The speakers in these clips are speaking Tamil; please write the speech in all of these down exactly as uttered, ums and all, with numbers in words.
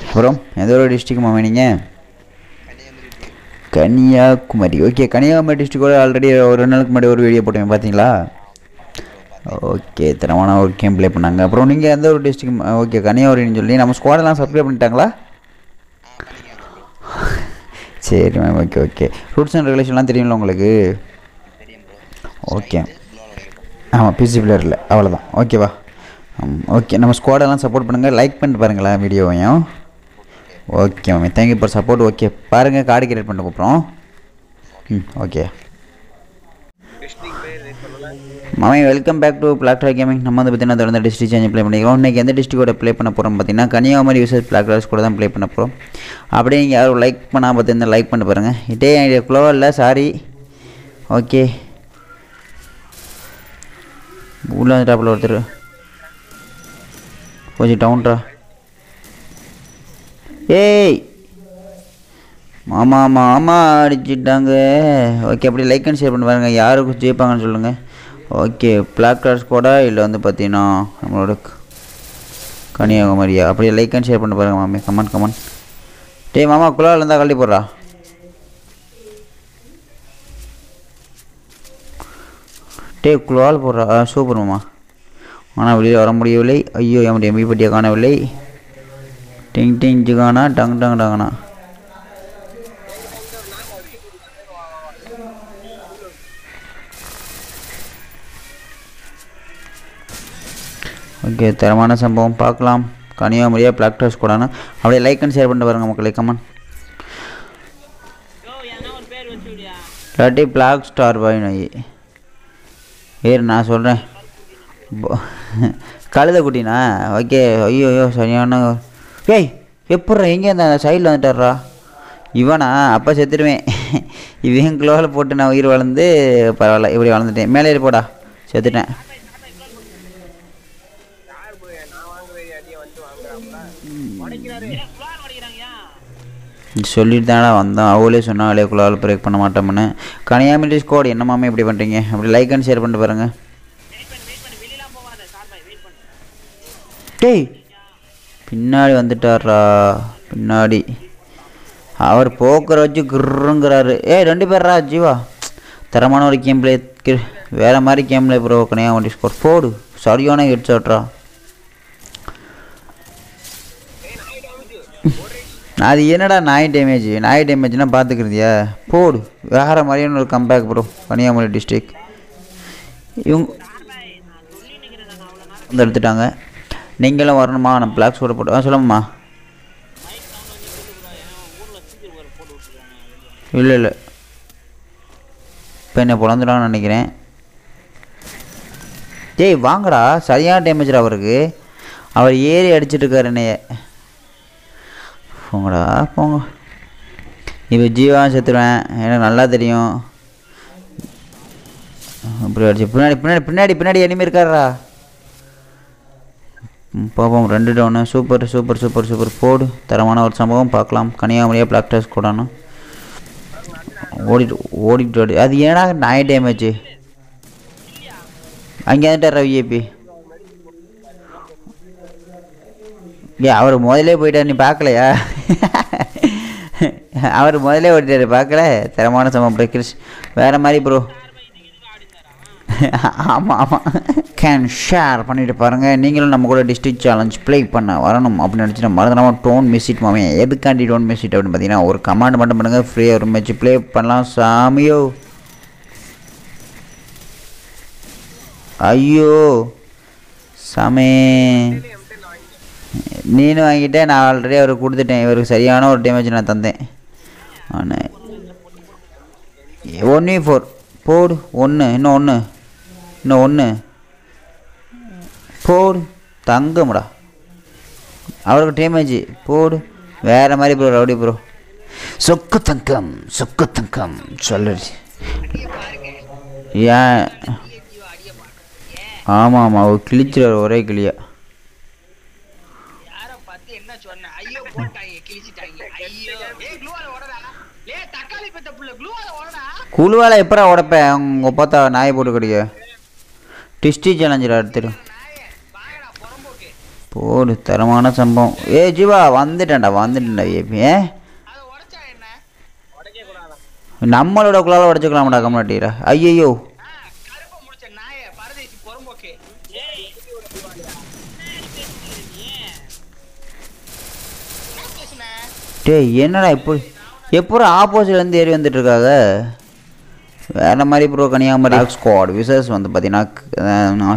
அப்புறம் எந்த ஒரு டிஸ்ட்ரிக்ட் மாமா நீங்கள்? கன்னியாகுமரி. ஓகே, கன்னியாகுமரி டிஸ்ட்ரிக்டோட ஆல்ரெடி ஒரு ரெண்டு நாளுக்கு முன்னாடி ஒரு வீடியோ போட்டேன், பார்த்தீங்களா? ஓகே, தரமான ஒரு கேம் ப்ளே பண்ணாங்க. அப்புறம் நீங்கள் எந்த ஒரு டிஸ்ட்ரிக்ட்? ஓகே, கன்னியாகுமரின்னு சொல்லி நம்ம ஸ்குவாடெல்லாம் சப்ஸ்கிரைப் பண்ணிட்டாங்களா? சரி ma'am, okay okay. Rules and ரெகுலேஷன்லாம் தெரியும்ல உங்களுக்கு? ஓகே. ஆமாம், பிசி பிளேயரில் அவ்வளோதான். ஓகேவா? ஓகே, நம்ம ஸ்குவாடெல்லாம் சப்போர்ட் பண்ணுங்கள், லைக் பண்ணிட்டு பாருங்களேன் வீடியோவையும். Okay ma'am, thank you for support. Okay, பாருங்கள், கார்டு கிரியேட் பண்ண கூப்பிட்றோம். ம், ஓகே மாமே, வெல்கம் பேக் டு பிளாக்டர் கேமிங். நம்ம வந்து பார்த்தீங்கன்னா தொடர்ந்து டிஸ்ட்ரிக் சேஞ்ச் ப்ளே பண்ணிக்கிறோம். இன்றைக்கி எந்த டிஸ்ட்ரிக்டோட ப்ளே பண்ண போகிறோம் பார்த்தீங்கன்னா கன்னியாகுமரி யூசஸ் பிளாக்டர்ஸ் கூட தான் ப்ளே பண்ண போகிறோம். அப்படியே நீங்கள் யாரும் லைக் பண்ணால் பார்த்தீங்கன்னா லைக் பண்ணி பாருங்கள். இதே ஐடியா குளோவா இல்லை, சாரி. ஓகே, உள்ள டாப்பில் ஒருத்தர் கொஞ்சம் டவுன்ரா. ஏய் மாமா மாமா அடிச்சிட்டாங்க. ஓகே, அப்படி லைக் அண்ட் ஷேர் பண்ணி பாருங்கள், யாருக்கு ஜெயிப்பாங்கன்னு சொல்லுங்கள். ஓகே, பிளாக் கார்ட்ஸ் கூட இல்லை வந்து பார்த்தீங்கன்னா நம்மளோட கன்னியாகுமரியா? அப்படியே லைக் அண்ட் ஷேர் பண்ணி பாருங்கள் மாமே. Comment comment. டே மாமா, குழாவில் இருந்தால் கழட்டி போடுறா. டே குழாவில் போடுறா. சூப்பர் மாமா. ஆனால் வெளியில் வர முடியவில்லை. ஐயோ, எம்முடைய எம்பி பட்டியை காணவில்லை. டிங் டிங் ஜிகானா டங் டங் டங்கனா. ஓகே, தரமான சம்பவம் பார்க்கலாம். கன்னியாகுமரியா பிளாக்டர்ஸ் கூடனா? அப்படியே லைக் அண்ட் ஷேர் பண்ணிட்டு பாருங்க மக்களே. கமெண்ட் இல்லாட்டி பிளாக் ஸ்டார் பாய் நோய் ஏறு, நான் சொல்கிறேன். கழுத குட்டினா? ஓகே. ஐயோ ஐயோ, சரியான. ஏய், எப்பட்றா எங்கே அந்த சைடில் வந்துட்டார்றா இவனா? அப்போ செத்துடுவேன். இவன் குளோவில் போட்டு நான் உயிர் வளர்ந்து பரவாயில்ல, இப்படி வளர்ந்துட்டேன். மேலே போடா, செத்துட்டேன். சொல்லிட்டு தானே வந்தோம், அவளே சொன்னாங்களே குழாவில் பிரேக் பண்ண மாட்டோம்னு. கன்னியாகுமரி ஸ்குவாட் என்னமாமே இப்படி பண்ணுறீங்க? அப்படி லைக் அண்ட் ஷேர் பண்ணிட்டு பாருங்கள். டேய், பின்னாடி வந்துட்டாரா? பின்னாடி அவர் போக்குற வச்சு கிருங்கிறாரு. ஏய், ரெண்டு பேர்ரா ஜீவா. தரமான ஒரு கேம் பிளே, வேறு மாதிரி game play bro. Kanniyakumari squad போடு, சரியான ஹெட் ஷாட்ரா. அது என்னடா நாய் டேமேஜ்? நாய் டேமேஜ்னால் பார்த்துக்கிறதியா? போடு, வேறு மாதிரியான ஒரு கம்பேக் ப்ரோ. கன்னியாகுமரி டிஸ்ட்ரிக் இவங்க வந்து எடுத்துட்டாங்க. நீங்களும் வரணுமா? நம்ம பிளாக்ஸ் கூட போட்டு சொல்லுங்கம்மா. இல்லை இல்லை, இப்போ என்ன பிறந்துடான்னு நினைக்கிறேன். டேய் வாங்கடா, சரியான டேமேஜ்ரா அவருக்கு. அவர் ஏறி அடிச்சிட்ருக்கார் என்னைய. போங்கடா போங்க. இப்போ ஜீவா செத்துருவேன், எனக்கு நல்லா தெரியும். அப்படி அடிச்சு பின்னாடி பின்னாடி பின்னாடி பின்னாடி எனிமே இருக்காரா? பார்ப்போம். ரெண்டு down. Super super super super. போடு, தரமான ஒரு சம்பவம் பார்க்கலாம். கன்னியாகுமரியா பிளாக்டர்ஸ் கூடனா? ஓடிட்டு ஓடிட்டு ஓடி. அது ஏன்னா நாய் டேமேஜ். அங்கே வந்துட்டார் விஐபி. ஏ, அவர் முதலே போயிட்டார், நீ பார்க்கலையா? அவர் முதலே ஓடிட்டார், பார்க்கல. தரமான சம்பவம் பிரேக்கர்ஸ் வேறு மாதிரி ப்ரோ. ஆமாம் ஆமாம், கேன் ஷேர் பண்ணிவிட்டு பாருங்கள். நீங்களும் நம்ம கூட டிஸ்ட்ரிக்ட் சேலஞ்ச் ப்ளே பண்ண வரணும் அப்படின்னு நினச்சிட்டு மறந்துடாம டோன் மிஸ்இட் மாமே. எதுக்காண்டி டோன் மிஸ்இட் அப்படின்னு பார்த்தீங்கன்னா ஒரு கமாண்ட் மட்டும் பண்ணுங்கள், ஃப்ரீயாக ஒரு மேட்ச் ப்ளே பண்ணலாம். சாமியோ, ஐயோ சாமே, நீனும் வாங்கிட்டேன். நான் ஆல்ரெடி அவருக்கு கொடுத்துட்டேன். இவருக்கு சரியான ஒரு டேமேஜ் நான் தந்தேன். ஆனால் ஒன் வி ஃபோர் போடு. ஒன்று இன்னும் ஒன்று இன்னும் ஒன்று போடு. தங்கம்டா, அவருக்கு டேமேஜ் போடு. வேறு மாதிரி ப்ரோ, ரவுடி ப்ரோ. சொக்கு தங்கம் சொக்கு தங்கம் சொல்லிடுச்சு. ஏன்? ஆமாம் ஆமாம், அவர் கிழிச்சிடுவார் ஒரே கிளியா. குழுவால எப்படா உடப்பேன்? அவங்க பார்த்தா நாயை போட்டு கிடைக்க. டிஸ்ட்ரிக் சேலஞ்சர் எடுத்துடும். போடு தரமான சம்பவம். ஏ ஜீவா வந்துட்டேன்டா வந்துட்டேன்டா விஐபி. ஏ நம்மளோட குழால உடச்சுக்கலாம்டா கம்னாட்டிரா. ஐயோ டேய் என்னடா இப்படி எப்போ ஆப்போசிட்லேருந்து ஏறி வந்துட்டு இருக்காங்க. வேறு மாதிரி ப்ரோ கன்னியாகுமரி ஸ்குவாட் விசஸ் வந்து பார்த்தீங்கன்னா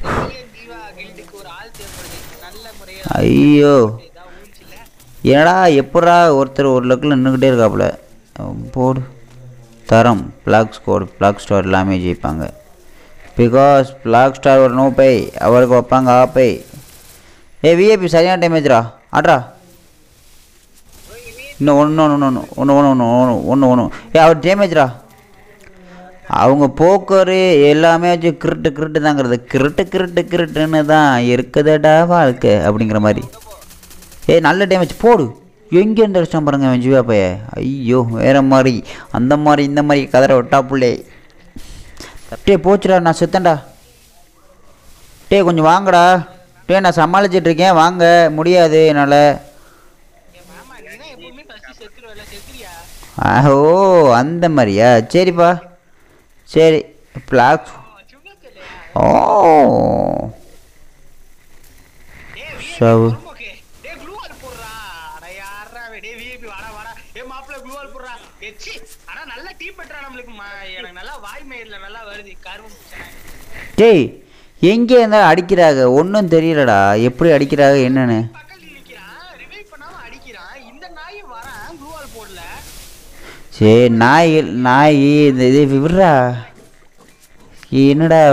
ஐயோ ஏடா எப்படா ஒருத்தர் ஒரு லக்கில் நின்றுக்கிட்டே இருக்காப்புல. போடு தரம் பிளாக் ஸ்குவாட் பிளாக் ஸ்டார் எல்லாமே ஜெயிப்பாங்க. பிகாஸ் பிளாக் ஸ்டார் ஒரு நோ பை அவருக்கு வைப்பாங்க ஆ பை. ஏ விஐபி சரியான டேமேஜ்ரா ஆட்ரா. இன்னும் ஒன்று ஒன்று ஒன்று ஒன்று ஒன்று ஒன்று ஒன்று ஒன்று ஒன்று ஏ அவர் டேமேஜ்ரா. அவங்க போக்கரு எல்லாமே வச்சு கிருட்டு கிருட்டு தாங்கிறது. கிருட்டு கிருட்டு கிருட்டுன்னு தான் இருக்குதுடா வாழ்க்கை அப்படிங்கிற மாதிரி. ஏ நல்ல டேமேஜ் போடு. எங்கேருந்து அடிச்சான் பாருங்க அவன் ஜீவா பைய. ஐயோ வேறு மாதிரி அந்த மாதிரி இந்த மாதிரி கதரை விட்டா புள்ளே. டே போச்சுடா நான் செத்தேன்டா. டே கொஞ்சம் வாங்கடா. டே நான் சமாளிச்சிட்ருக்கேன் வாங்க முடியாது என்னால். ஓ அந்த மாதிரியா சரிப்பா சரி பிளாக். ஓ சவு டேய் எங்கே இருந்தாலும் அடிக்கிறாங்க ஒன்றும் தெரியலடா எப்படி அடிக்கிறாங்க என்னன்னு. சரி நாய் நாய் இந்த இது விடுறா என்னடா.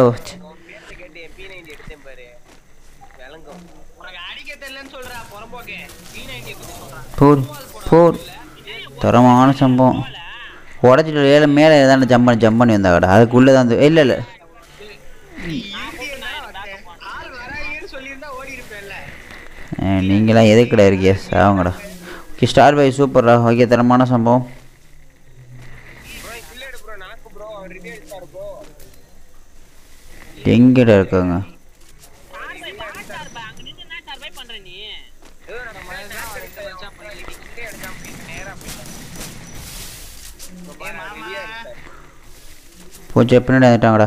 போர் போர் தரமான சம்பவம். உடச்சிட்டு ஏழை மேலே ஏதான ஜம்ப் பண்ணி ஜம்ப் பண்ணி வந்தாக்கடா அதுக்குள்ளே தான் இல்லை இல்லை நீங்களாம் எதுக்கடா இருக்கியா சாவங்கடா. ஓகே ஸ்டார் பை சூப்பர்ரா. ஓகே தரமான சம்பவம். எங்கடா இருக்காங்க போச்சு பின்னாடி வந்துட்டாங்கடா.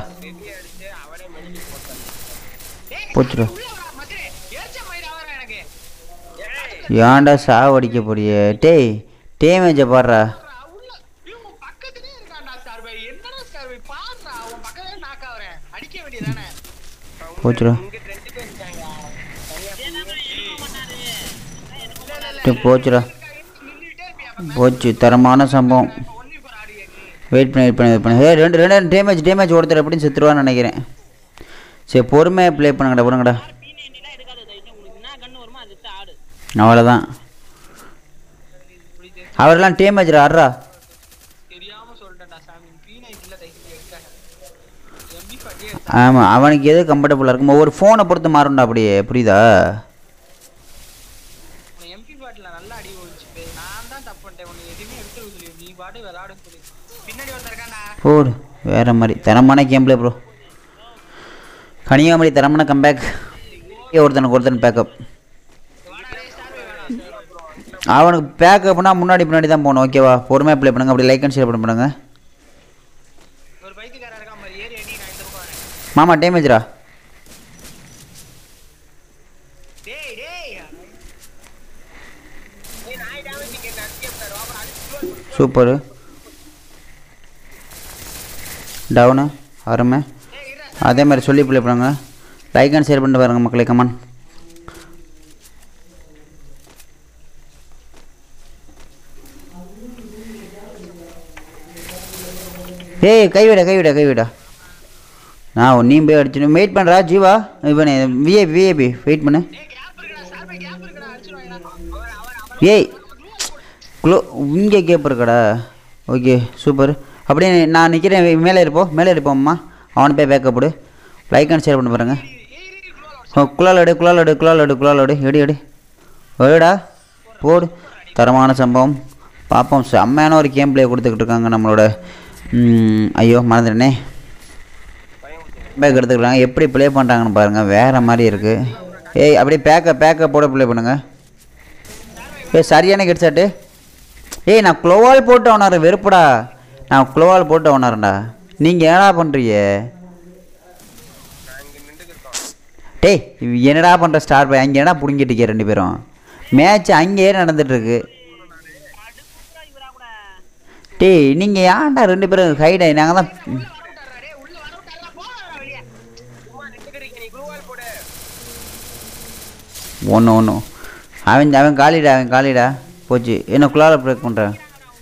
போச்சுடா ஏன்டா சாவடிக்க போறிய. டேய் டேமேஜை பாடுறா. போச்சுடா போச்சுடா போச்சு தரமான சம்பவம். வெயிட் பண்ணி வெயிட் பண்ணி வெயிட் பண்ணி. ஏ ரெண்டு ரெண்டு டேமேஜ் டேமேஜ் ஒருத்தர் எப்படின்னு செத்துருவான்னு நினைக்கிறேன். சரி பொறுமையாக ப்ளே பண்ணுங்கடா பண்ணுங்கடா. அவ்வளோதான் அவரெல்லாம் டேமேஜ் ஆடுறா. ஆமாம் அவனுக்கு எது கம்ஃபர்டபுளாக இருக்கும் ஒவ்வொரு ஃபோனை பொறுத்து மாறும்டா அப்படியே புரியுதா. போடு வேறு மாதிரி தரமான கேம் பிளே ப்ரோ. கன்னியாகுமரி தரமான கம்பேக். ஒருத்தனுக்கு ஒருத்தன் பேக்கப். அவனுக்கு பேக்கப்னா முன்னாடி பின்னாடி தான் போகணும் ஓகேவா. பொறுமையாக ப்ளே பண்ணுங்க. அப்படி லைக் அண்ட் ஷேர் பண்ண பண்ணுங்க. மாமா டேமேஜ்ரா. சூப்பரு டவுனு அருமை. அதே மாதிரி சொல்லி ப்ளே பண்ணுங்க. லைக் அண்ட் ஷேர் பண்ணிட்டு பாருங்க மக்களே கமான். ஏய் கைவிட கைவிட கைவிடா. நான் நீ போய் அடிச்சு வெயிட் பண்ணுறா ஜீவா. இப்போ விஐபி விஐபி வெயிட் பண்ணு. ஏய் க்ளோ இங்கே கேப் இருக்கடா. Okay super. அப்படியே நான் நிற்கிறேன் மேலே இருப்போம் மேலே இருப்போம்மா. அவனை போய் பேக்கப் போடு. லைக் அண்ட் ஷேர் பண்ண பாருங்க. ஓ குழால் எடு குழால் எடு குழால் எடு குழால் எடு எடி எடி ஓடா போடு. தரமான சம்பவம் பார்ப்போம். செம்மையான ஒரு கேம் பிளே கொடுத்துக்கிட்டு இருக்காங்க நம்மளோட. ஐயோ மறந்துட்டேனே. பேக் எடுத்துக்கிறாங்க எப்படி ப்ளே பண்ணுறாங்கன்னு பாருங்கள் வேறு மாதிரி இருக்குது. ஏய் அப்படியே பேக்கப் பேக்கப் போட ப்ளே பண்ணுங்க. ஏய் சரியான ஹெட் ஷாட்டு. ஏய் நான் க்ளோவால் போட்டு அவனார வெறுப்புடா. நான் க்ளோவால் போட்டு அவனாரண்டா. நீங்கள் என்னடா பண்ணுறீங்க? டேய் என்னடா பண்ணுற ஸ்டார் பாய்? அங்கே என்னடா பிடுங்கிட்டு ரெண்டு பேரும் மேட்ச் அங்கேயே நடந்துட்டுருக்கு. டேய் நீங்கள் ஏன்டா ரெண்டு பேரும் ஹைடா? நாங்கள் தான் ஒன்று ஒன்று அவன் அவன் காலிடா அவன் காலிடா போச்சு. என்ன குளாவில் பிரேக் பண்ணுறேன்.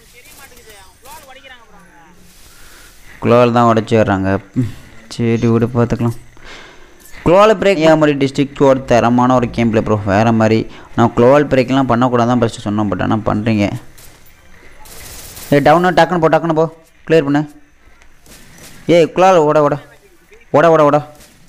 குளோவால் தான் உடச்சி வர்றாங்க. சரி விடு பார்த்துக்கலாம். குளோவால் பிரேக் ஏன் மாதிரி டிஸ்ட்ரிக்ட் ஒரு தரமான ஒரு கேம் பிளே ப்ரோ. வேறு மாதிரி நான் குளோவால் பிரேக்கெலாம் பண்ணக்கூடாது தான் ஃபஸ்ட்டு சொன்னோம். பட் ஆனால் பண்ணுறீங்க. ஏ டவுனு டக்குன்னு போ டக்குன்னு போ கிளியர் பண்ணு. ஏய் குளோவால் ஓட ஓட ஓட ஓட ஓட.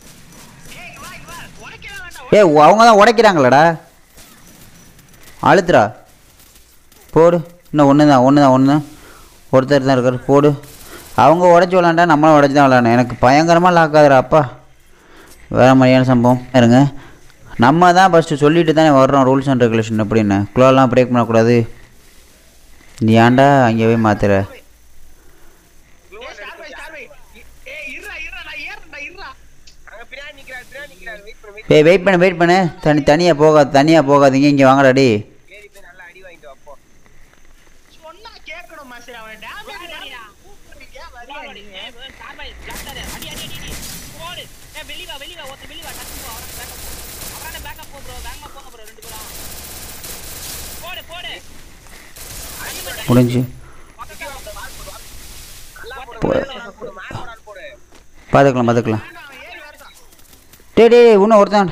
ஏ அவங்க தான் உடைக்கிறாங்களடா. அழுத்துறா போடு. இன்னும் ஒன்று தான் ஒன்று தான் ஒன்று தான் ஒருத்தர் தான் இருக்கார். போடு. அவங்க உடச்சி விளாண்டா நம்மளும் உடச்சி தான் விளாடணும். எனக்கு பயங்கரமாக லாக்காதுரா அப்பா. வேறு மாதிரியான சம்பவம் இருங்க. நம்ம தான் ஃபஸ்ட்டு சொல்லிட்டு தானே வர்றோம் ரூல்ஸ் அண்ட் ரெகுலேஷன் எப்படின்னு. குளோலாம் பிரேக் பண்ணக்கூடாது. நீ ஏன்டா அங்கே போய் மாத்துற? ஏய் வெயிட் பண்ணு வெயிட் பண்ணு. தனி தனியாக போகாது தனியாக போகாதீங்க. இங்கே வாங்கடாடி. முடிஞ்சு பார்த்துக்கலாம் பார்த்துக்கலாம். டே டே இன்னும் ஒருத்தான்.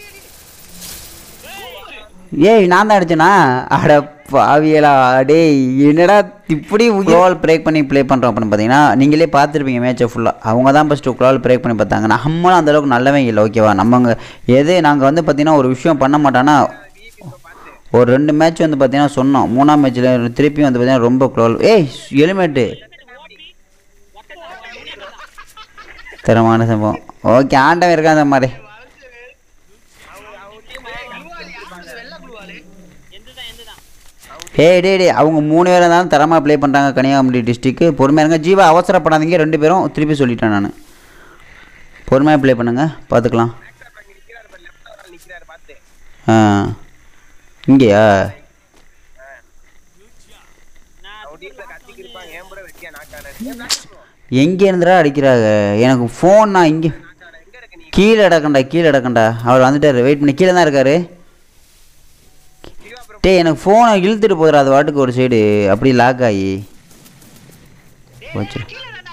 ஏய் நான் தான் அடிச்சேனா? அட பாவியலா. டேய் என்னடா இப்படி குளோவால் பிரேக் பண்ணி ப்ளே பண்ணுறோம் அப்படின்னு பார்த்தீங்கன்னா நீங்களே பார்த்துருப்பீங்க மேட்சை ஃபுல்லாக. அவங்க தான் ஃபஸ்ட்டு குளோவால் பிரேக் பண்ணி பார்த்தாங்க. நம்மளும் அந்தளவுக்கு நல்லவே இல்லை ஓகேவா. நம்மங்க எது நாங்கள் வந்து பார்த்தீங்கன்னா ஒரு விஷயம் பண்ண மாட்டோன்னா ஒரு ரெண்டு மேட்ச் வந்து பார்த்தீங்கன்னா சொன்னோம். மூணாம் மேட்ச்சில் திருப்பியும் வந்து பார்த்தீங்கன்னா ரொம்ப குளோவால். ஏய் எலிமேட்டு தரமான சம்பவம். ஓகே ஆண்டவன் இருக்கா அந்த மாதிரி. ஏய் டே டே அவங்க மூணு பேரும் இருந்தாலும் தரமாக ப்ளே பண்ணுறாங்க கன்னியாகுமரி டிஸ்ட்ரிக்கு. பொறுமையாக இருங்க. ஜீவா அவசரப்படாதீங்க. ரெண்டு பேரும் திருப்பி சொல்லிட்டேன் நான். பொறுமையாக ப்ளே பண்ணுங்கள் பார்த்துக்கலாம். ஆ இங்கேயா? எங்கே இருந்துடா அடிக்கிறாங்க? எனக்கு ஃபோன் நான் இங்கே கீழே அடக்கண்டா கீழே அடக்கண்டா. அவர் வந்துட்டார். வெயிட் பண்ணி கீழே தான் இருக்கார். டே எனக்கு ஃபோனை இழுத்துட்டு போதுரா. அது வாட்டுக்கு ஒரு சைடு அப்படி லாக் ஆகி போச்சு.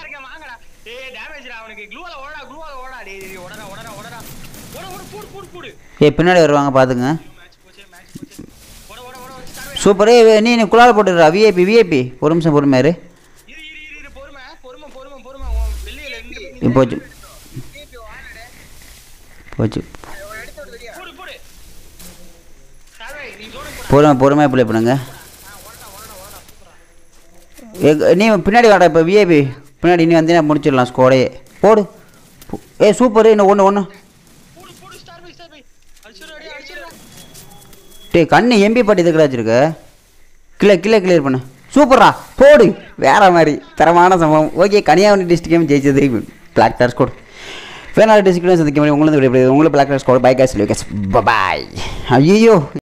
ஏ பின்னாடி வருவாங்க பார்த்துங்க. சூப்பரே நீ நீ குழாவில் போட்டுடுறா. விஐபி விஐபி ஒரு நிமிஷம் பொறுமையாரு. போச்சு போச்சு. பொறுமை பொறுமையாக ப்ளே பண்ணுங்க. நீ பின்னாடி வாடா. இப்போ விஐபி பின்னாடி நீ வந்தீங்கன்னா முடிச்சிடலாம் ஸ்குவாடையே. போடு. ஏ சூப்பர். இன்னும் ஒன்று ஒன்று. டே கண்ணு எம்பி பாட்டி இதுக்கு வச்சுருக்க. கிளே கிளே கிளியர் பண்ணு. சூப்பரா போடு. வேறு மாதிரி தரமான சம்பவம். ஓகே கன்னியாகுமரி டிஸ்ட்ரிக்டும் ஜெயிச்சது பிளாக் டார் ஸ்கோர். வேணாலும் டிஸ்ட்ரிக்டும் சந்திக்க முடியும். உங்களுக்கு உங்களுக்கு black star score. Because பாய். ஐயோ